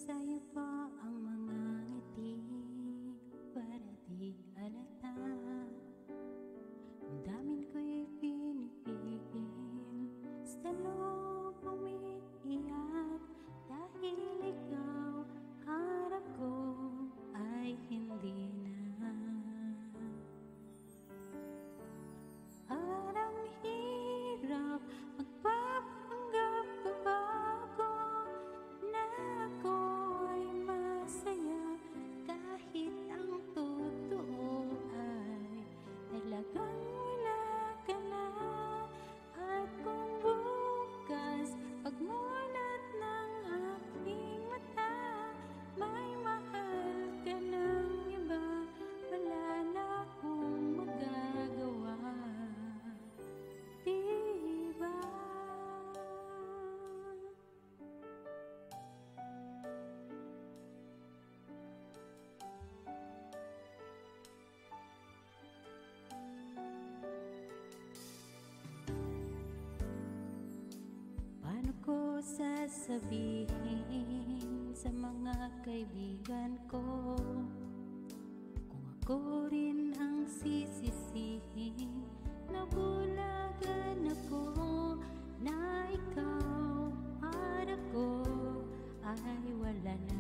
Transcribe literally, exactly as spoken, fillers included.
Sa'yo po ang mga ngiti para di halata. Ang damin ko'y pinipigil, sa loob umiiyak, dahil ikaw harap ko ay hindi na. Parang hirap magpapanggap babago na ako ay masaya, kahit ang totoo ay talagang wala ka na. At kung bukas pagmulat ng aking mata, may mahal ka ng iba, wala na akong magagawa. Diba? Paano ko sasabihin sa mga kaibigan ko kung ako rin ang sisisihin? Nabulagan ako na ikaw para ko ay wala na.